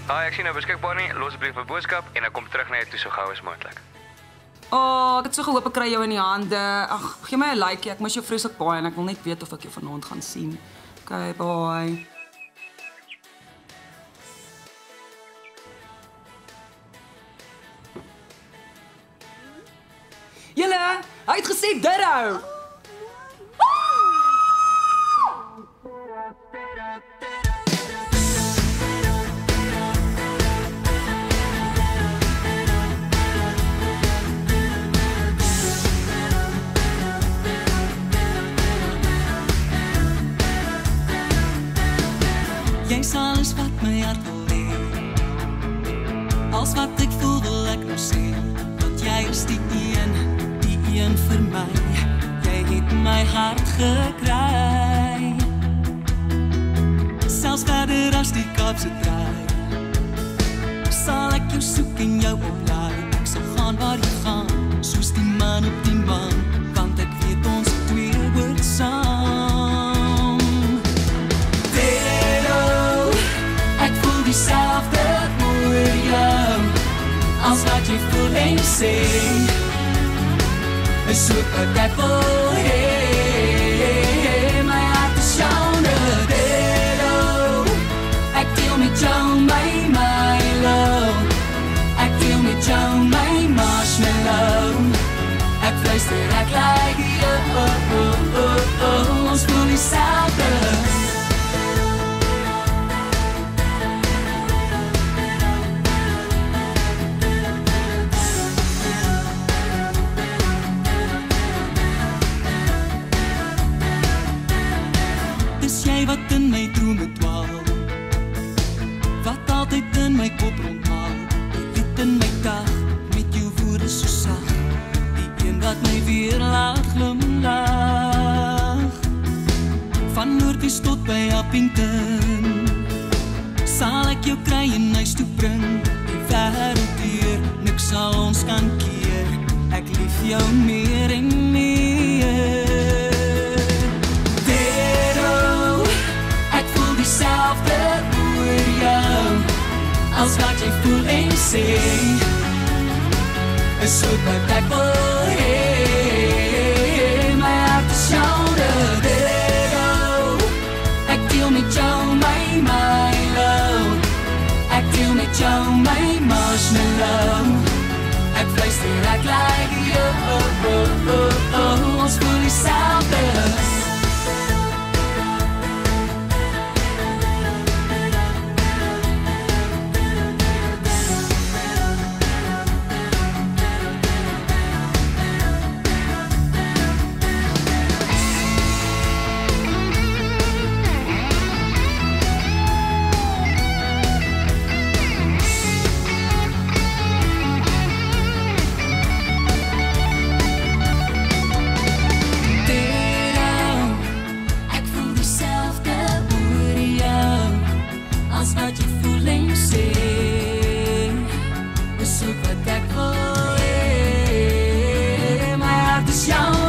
Ek sien nou beskikbaar nie. Los 'n brief met boodskap en dan kom terug na jou toe so gou as moontlik. Ek het so gehoop ek kry jou in die hande. Ag, gee my 'n likeie. Ek mis jou vreeslik baie en ek wil net weet of ek jou vanaand gaan sien. Okay, bye. Julle, hy het gesê dit hou. Jy is alles wat my hart wil hê. Als wat ek voel wil ek nou sê, want jy is die een vir my. Jy het my hart gekry. Selfs verder as die Kaapse draai, sal ek jou soek en jou oplaai. Ek sal gaan waar jy gaan, soos die man op die maan, want ek weet ons twee word saam. Ek voel dieselfde oor jou, als wat jy voel en sê, is ook wat ek wil hee. My hart is joune, ek deel met jou my Milo, ek deel met jou my marshmallow, ek fluister, ek like jou, ons voel dieselfde. Wat in my drome dwaal, wat altyd in my kop rondhaal, die lied in my dag, met jou woorde so sag, die een wat my weer laat glimlag. Van Noordwes tot by Appington, sal ek jou kry en huis toe bring, die wêreld deur, niks sal ons kan keer, ek lief jou meer en meer. Dieselfde oor jou, als wat jy voel en sê, is ook wat ek wil hee. My hart is joune, ek deel met jou my Milo, ek deel met jou my marshmallow, ek fluister, ek like jou, ons voel dieselfde. Young